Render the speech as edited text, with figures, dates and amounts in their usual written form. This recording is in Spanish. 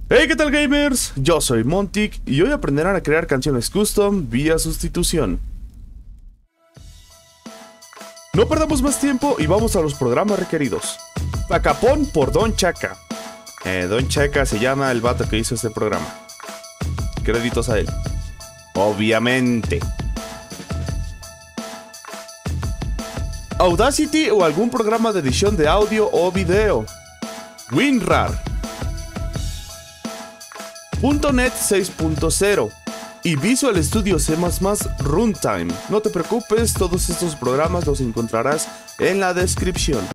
Hey, ¿qué tal, gamers? Yo soy Montic y hoy aprenderán a crear canciones custom vía sustitución. No perdamos más tiempo y vamos a los programas requeridos. Pacapón por Don Chaka. Don Chaka se llama el vato que hizo este programa. Créditos a él. Obviamente. Audacity o algún programa de edición de audio o video. WinRAR. .NET 6.0 y Visual Studio C++ Runtime. No te preocupes, todos estos programas los encontrarás en la descripción.